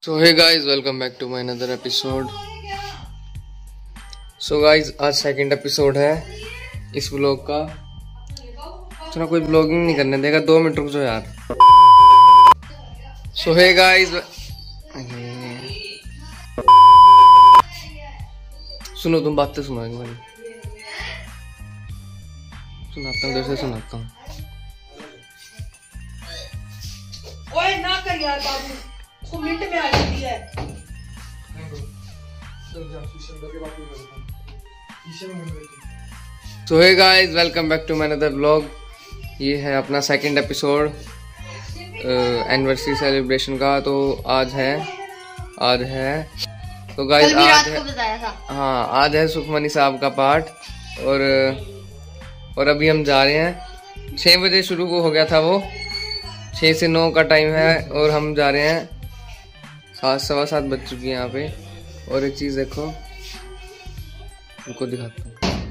So hey guys, welcome back to my another episode. So guys, आज second episode है इस vlog का। चलो, कोई व्लॉगिंग नहीं करने देगा, 2 मिनट रुक जाओ यार। सो हे गाइस, सुनो, तुम बातें सुनो एक बार। सुनाता हूँ, जैसे सुनाता हूँ। ओए ना कर यार बाबू, उसको मिनट में आ जाती है। So hey guys, welcome back to my another vlog. ये है अपना सेकंड एपिसोड एनिवर्सरी सेलिब्रेशन का। तो आज है तो गाइस आज है, हाँ आज है सुखमनी साहब का पाठ। और अभी हम जा रहे हैं। 6 बजे शुरू हो गया था वो, 6 से 9 का टाइम है और हम जा रहे हैं। 7, सवा 7 बज चुकी है यहाँ पे। और एक चीज देखो, उनको दिखाता हूँ।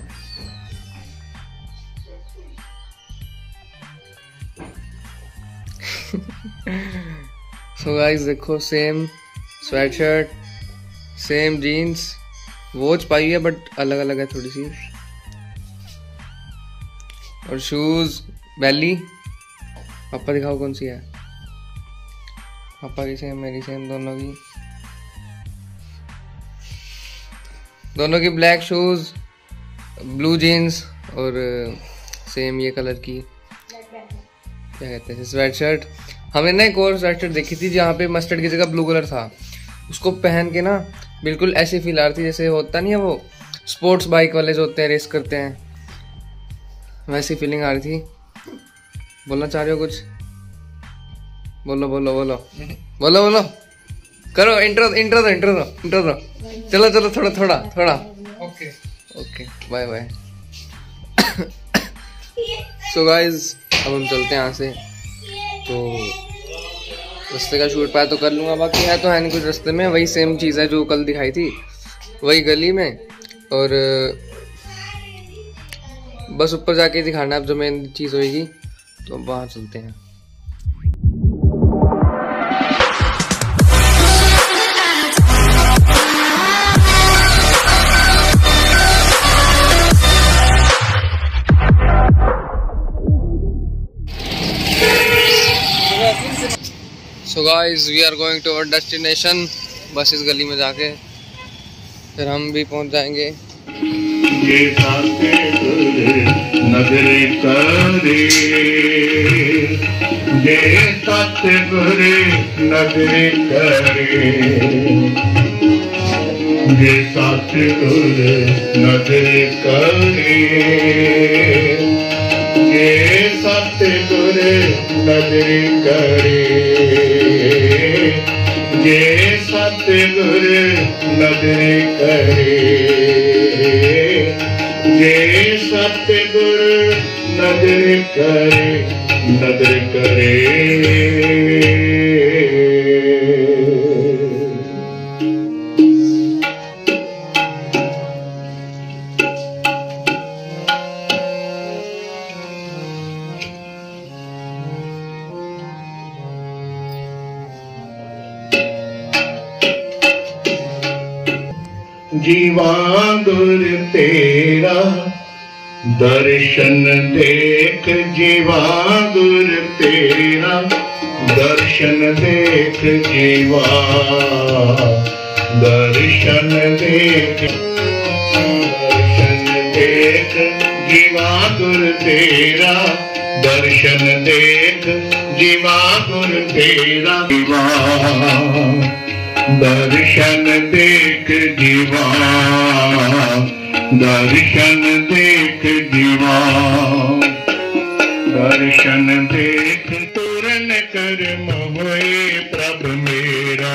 सो गाइस देखो, same sweatshirt, same jeans, watch पाई है बट अलग अलग है थोड़ी सी। और शूज, बैली। पापा दिखाओ कौन सी है। पापा की सेम, मेरी सेम, दोनों की ब्लैक शूज, ब्लू जीन्स और सेम ये कलर की क्या कहते हैं स्वेटशर्ट। हमने ना एक और स्वेटशर्ट देखी थी जहाँ पे मस्टर्ड की जगह ब्लू कलर था। उसको पहन के ना बिल्कुल ऐसी फील आ रही थी जैसे होता नहीं है वो स्पोर्ट्स बाइक वाले जो होते हैं, रेस करते हैं, वैसी फीलिंग आ रही थी। बोलना चाह रहे हो कुछ? बोलो बोलो बोलो बोलो बोलो, करो इंट्रो दो। चलो थोड़ा okay bye bye. So guys, अब हम चलते हैं यहाँ से। तो रास्ते का शूट पाया तो कर लूँगा, बाकी है तो है नहीं कुछ रास्ते में। वही सेम चीज़ है जो कल दिखाई थी, वही गली में। और बस ऊपर जाके दिखाना अब जो मेन चीज़ होगी, तो वहाँ चलते हैं। So guys, we are going to our destination। बस इस गली में जाके फिर हम भी पहुंच जाएंगे। ये नगरी करे, ये सतगुरु नगरी करे, ये सतगुरु नगरी करे, ये सतगुरु नगरी करे, ये सतगुरु नगरी करे, ये सतगुरु नगरी करे, नगरी करे। जीवा गुर तेरा दर्शन देख, जीवा गुर तेरा दर्शन देख, जीवा दर्शन देख, दर्शन देख, जीवा गुर तेरा दर्शन देख, जीवा गुर तेरा, जीवा दर्शन देख, जीवा दर्शन देख, जीवा दर्शन देख, तुरन कर मोहे प्रभ मेरा।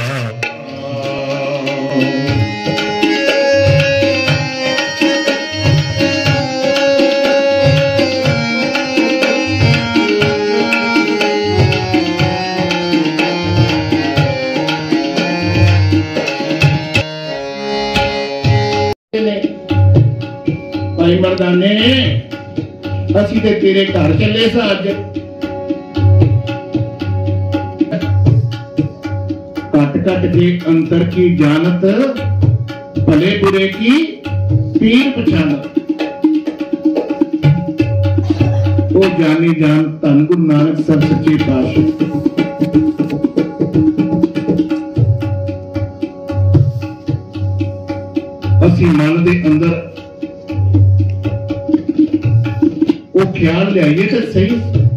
भाई मर्दाने, असी ते तेरे घर चले सा अज। घट घट के अंतर की जानत, भले बुरे की पीर पछानत। ओ जानी जान धन गुरु नानक सर सच्चे पातशाह। असी मन दे अंदर वो ख्याल लियाइए तो सही।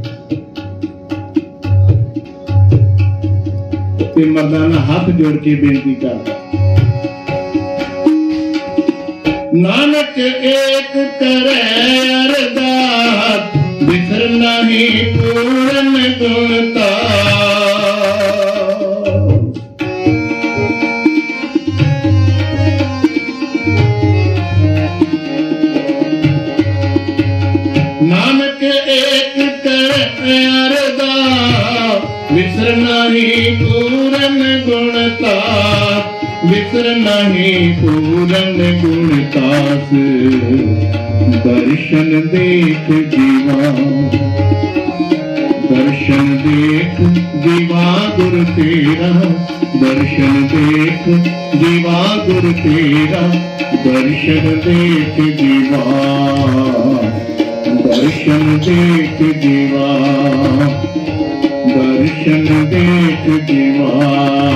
मर्दाना हाथ जोड़ के बेनती कर, नानक एक करे अरदास, बिसर नहीं पूरन गुणता। नानक एक करे अरदास, बिसर नहीं पूरन गुणता। बिसर नहीं पूरन गुणतास, दर्शन देख जीवा। दर्शन देख जीवा गुरु तेरा, दर्शन देख जीवा गुरु तेरा। दर्शन देख जीवा, दर्शन देख जीवा। दर्शन देख जीवा,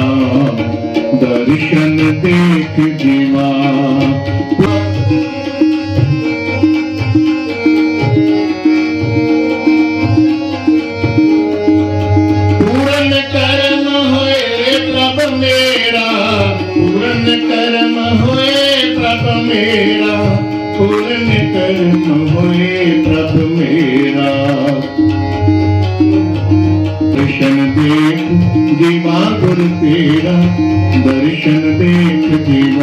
दर्शन देख जीवा। पूरन कर्म होए प्रभ मेरा, पूरन कर्म होए प्रभ मेरा। पूरन कर्म होए प्रभ मेरा। दर्शन देख जीवा गुरु तेरा, दर्शन देख जीवा।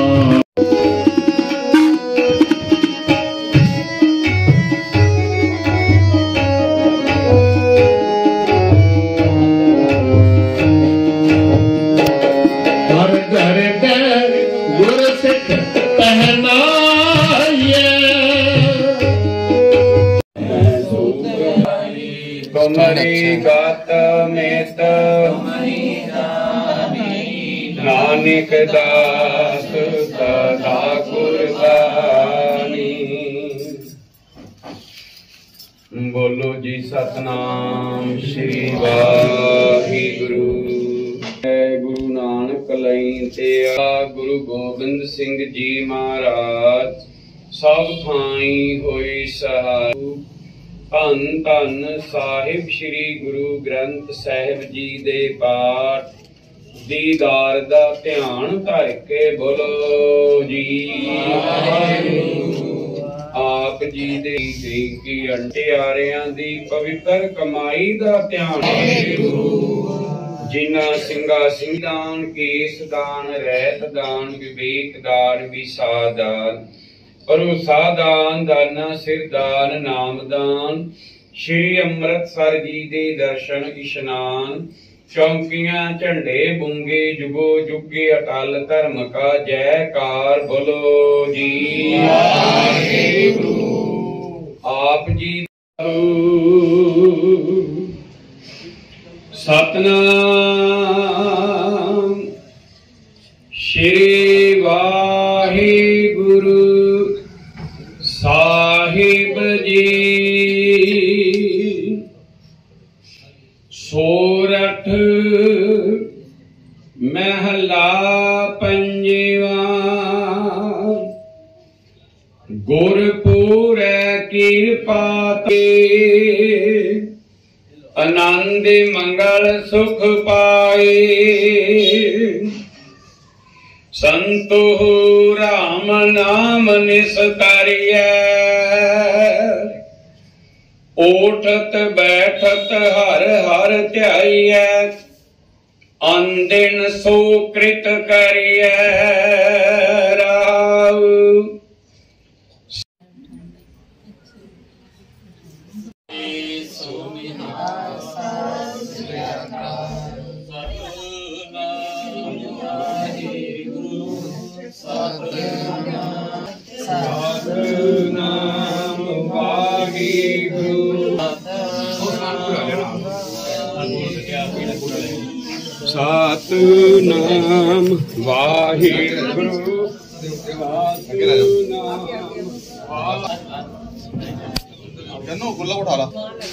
हर घर घर गुरु सिख पहनाए, तुम्हारी गात में नानक दास सदा कुर्बानी। बोलो जी सतनाम श्री वाहिगुरु। गुरु नानक लई ते गुरु गोबिंद सिंह जी महाराज, सब थाई होई सहाय। धन धन साहिब श्री गुरु ग्रंथ साहिब जी दे पाठ, दीदार दा ध्यान धर के बोलो जी। आप जी दे गई की अंटियारियां दी पवित्र कमाई दा ध्यान। जिन्ना सिंगा सिंगान, केस दान, रहत दान, विवेक दान, विसा दान, भरोसा दान, दाना सिर दान, नाम दान। श्री अमृतसर जी दे दर्शन इशनान। चौंकियां झंडे बूंगे, जुगो जुगे अटल धर्म का जयकार बोलो जी। आप जी सतनाम श्री वाहिगुरु साहिब जी। सोरठ महला पंजवा। गुरपुर कृपा ते आनंद मंगल सुख पाए। संतो राम नाम निस्तारिय। उठत बैठत हर हर ध्याइय। अंदिन सुकृत करिय राव। सतनाम सतनाम वाहिगुरु जन्नो गुल्ला उठा ला।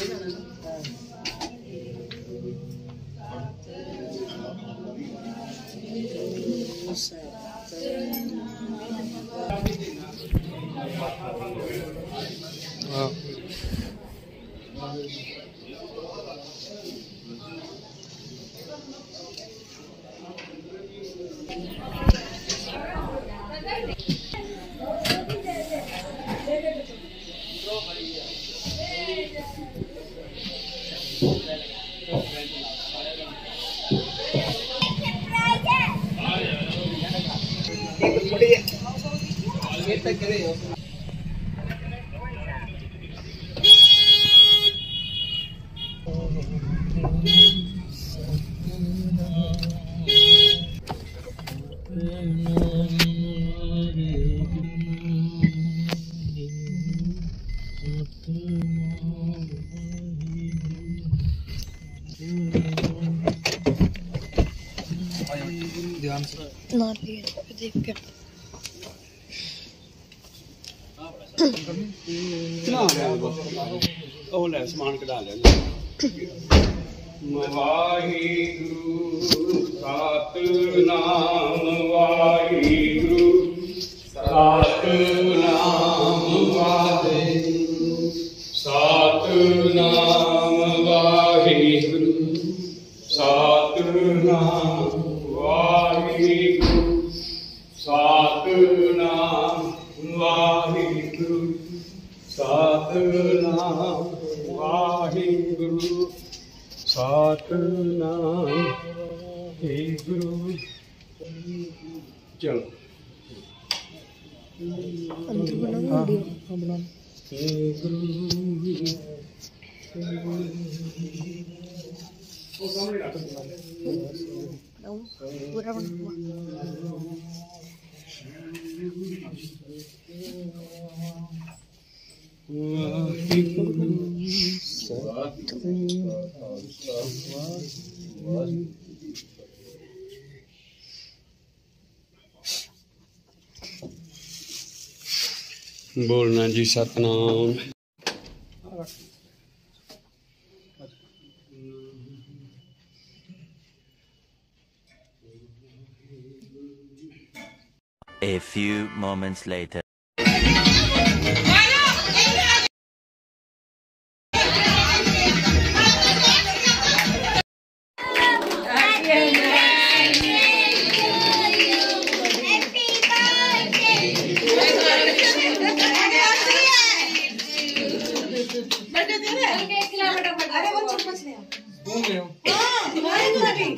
ध्यान से देख के ਉਹ ਲੈ ਸਮਾਨ ਕਢਾ ਲੈ। ਵਾਹਿਗੁਰੂ ਸਤਨਾਮ ਵਾਹਿਗੁਰੂ ਸਤਨਾਮ ਵਾਹਿਗੁਰੂ ਸਤਨਾਮ ਵਾਹਿਗੁਰੂ ਸਤਨਾਮ ਵਾਹਿਗੁਰੂ ਸਤਨਾਮ ਵਾਹਿਗੁਰੂ ਸਤਨਾਮ ਵਾਹਿਗੁਰੂ ਸਤਨਾਮ ਵਾਹਿਗੁਰੂ। ਚਲੋ पूरा बोलना ji Satnam. A few moments later. अरे वो चम्मच ले घूम रहे हो। हाँ तुम्हारे तो अभी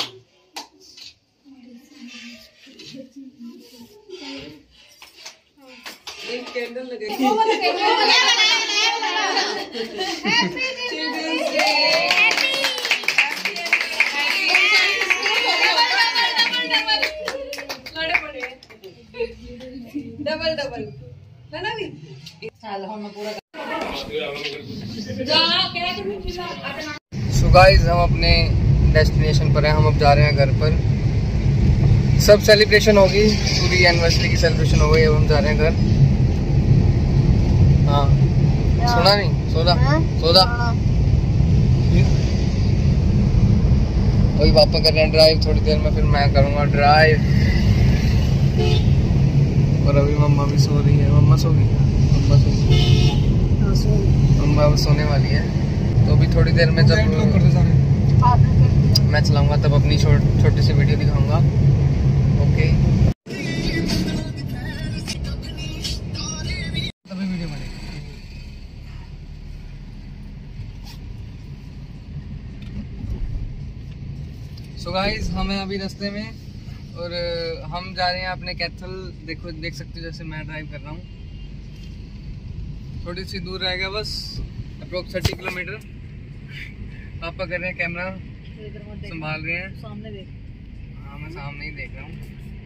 एक कैंडल लगे वो वाला happy children's day double double है ना भी चल हम पूरा सो गाइस हम अपने डेस्टिनेशन पर हैं। हम अब जा रहे हैं घर पर। सब सेलिब्रेशन होगी, पूरी एनिवर्सरी की सेलिब्रेशन हो गई। अब हम जा रहे हैं घर। हाँ सुना नहीं? सोदा सोदा वही पापा कर रहे हैं ड्राइव। थोड़ी देर में फिर मैं करूँगा ड्राइव। और अभी मम्मा भी सो रही है। मम्मा सो गई? मम्मा अब सोने वाली है। तो अभी थोड़ी देर में जब मैं चलाऊंगा तब अपनी छोटी सी वीडियो दिखाऊंगा। ओके तभी वीडियो बनेगी। सो गाइस हम हैं अभी रास्ते में और हम जा रहे हैं अपने कैथल। देखो देख सकते हो जैसे मैं ड्राइव कर रहा हूँ। थोड़ी सी दूर रहेगा बस, अप्रोक्स 30 किलोमीटर। पापा कर रहे हैं कैमरा संभाल रहे हैं। सामने देख। हाँ मैं सामने ही देख रहा हूँ।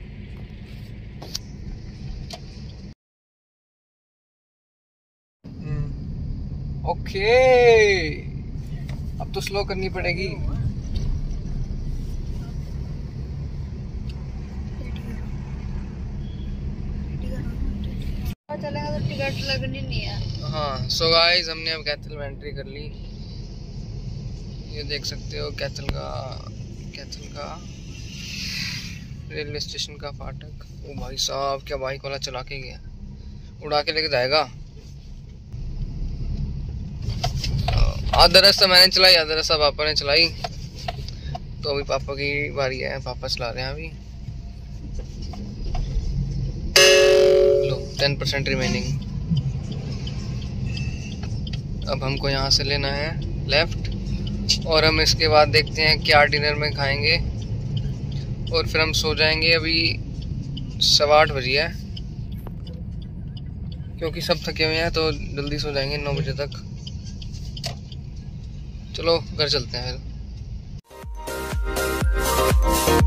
ओके अब तो स्लो करनी पड़ेगी। चलेगा तो टिकट लगनी नहीं है। हाँ सो गाइस हमने अब कैथल में एंट्री कर ली। ये देख सकते हो कैथल का रेलवे स्टेशन का फाटक। ओ भाई साहब क्या बाइक वाला चला के गया, उड़ा के लेके जाएगा। आधा रास्ता मैंने चलाई, आधा रास्ता पापा ने चलाई। तो अभी पापा की बारी है, पापा चला रहे हैं अभी। लो 10% रिमेनिंग। अब हमको यहाँ से लेना है लेफ्ट और हम इसके बाद देखते हैं क्या डिनर में खाएंगे और फिर हम सो जाएंगे। अभी 8:15 बजे है क्योंकि सब थके हुए हैं तो जल्दी सो जाएंगे 9 बजे तक। चलो घर चलते हैं फिर।